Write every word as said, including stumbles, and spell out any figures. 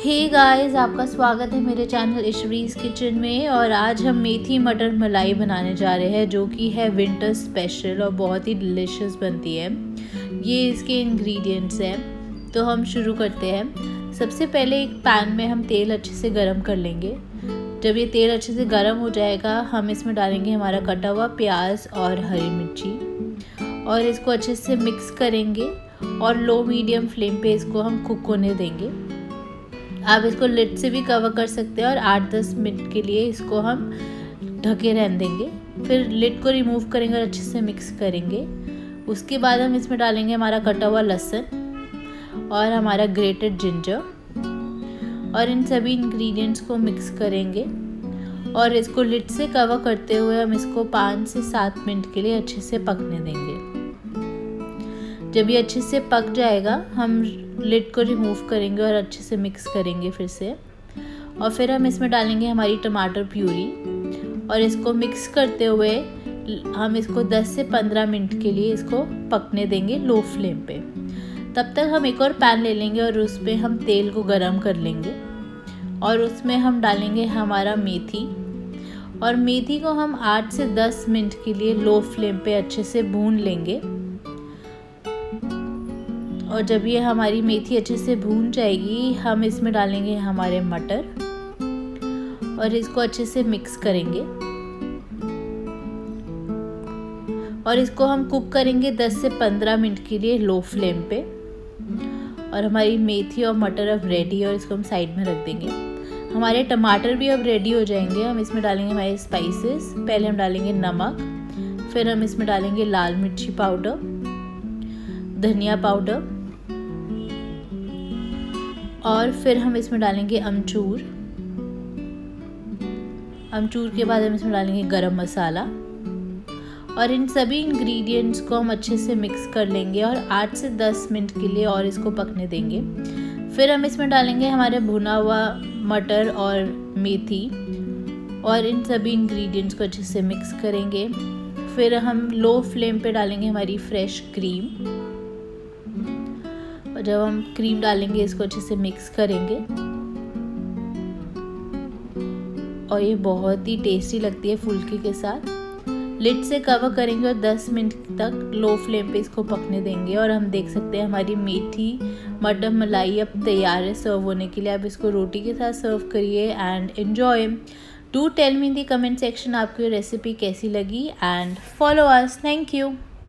Hey guys, आपका स्वागत है मेरे चैनल इशरीज किचन में। और आज हम मेथी मटर मलाई बनाने जा रहे हैं, जो कि है विंटर स्पेशल और बहुत ही डिलीशियस बनती है। ये इसके इंग्रेडिएंट्स हैं, तो हम शुरू करते हैं। सबसे पहले एक पैन में हम तेल अच्छे से गरम कर लेंगे। जब ये तेल अच्छे से गरम हो जाएगा, हम इसमें डालेंगे हमारा कटा हुआ प्याज और हरी मिर्ची और इसको अच्छे से मिक्स करेंगे और लो मीडियम फ्लेम पे इसको हम कुक होने देंगे। आप इसको लिड से भी कवर कर सकते हैं और आठ दस मिनट के लिए इसको हम ढके रहने देंगे। फिर लिड को रिमूव करेंगे और अच्छे से मिक्स करेंगे। उसके बाद हम इसमें डालेंगे हमारा कटा हुआ लहसुन और हमारा ग्रेटेड जिंजर और इन सभी इंग्रेडिएंट्स को मिक्स करेंगे और इसको लिड से कवर करते हुए हम इसको पाँच से सात मिनट के लिए अच्छे से पकने देंगे। जब ये अच्छे से पक जाएगा, हम लिड को रिमूव करेंगे और अच्छे से मिक्स करेंगे फिर से। और फिर हम इसमें डालेंगे हमारी टमाटर प्यूरी और इसको मिक्स करते हुए हम इसको दस से पंद्रह मिनट के लिए इसको पकने देंगे लो फ्लेम पे। तब तक हम एक और पैन ले लेंगे और उस पर हम तेल को गरम कर लेंगे और उसमें हम डालेंगे हमारा मेथी और मेथी को हम आठ से दस मिनट के लिए लो फ्लेम पे अच्छे से भून लेंगे। और जब ये हमारी मेथी अच्छे से भून जाएगी, हम इसमें डालेंगे हमारे मटर और इसको अच्छे से मिक्स करेंगे और इसको हम कुक करेंगे दस से पंद्रह मिनट के लिए लो फ्लेम पे। और हमारी मेथी और मटर अब रेडी है और इसको हम साइड में रख देंगे। हमारे टमाटर भी अब रेडी हो जाएंगे। हम इसमें डालेंगे हमारे स्पाइसेस। पहले हम डालेंगे नमक, फिर हम इसमें डालेंगे लाल मिर्ची पाउडर, धनिया पाउडर और फिर हम इसमें डालेंगे अमचूर। अमचूर के बाद हम इसमें डालेंगे गरम मसाला और इन सभी इंग्रेडिएंट्स को हम अच्छे से मिक्स कर लेंगे और आठ से दस मिनट के लिए और इसको पकने देंगे। फिर हम इसमें डालेंगे हमारे भुना हुआ मटर और मेथी और इन सभी इंग्रेडिएंट्स को अच्छे से मिक्स करेंगे। फिर हम लो फ्लेम पे डालेंगे हमारी फ्रेश क्रीम और जब हम क्रीम डालेंगे इसको अच्छे से मिक्स करेंगे और ये बहुत ही टेस्टी लगती है फुल्की के साथ। लिड से कवर करेंगे और दस मिनट तक लो फ्लेम पे इसको पकने देंगे। और हम देख सकते हैं हमारी मेथी मटर मलाई अब तैयार है सर्व होने के लिए। आप इसको रोटी के साथ सर्व करिए and enjoy. Do tell me in the comment section आपको ये रेसिपी कैसी लगी and follow us. Thank you.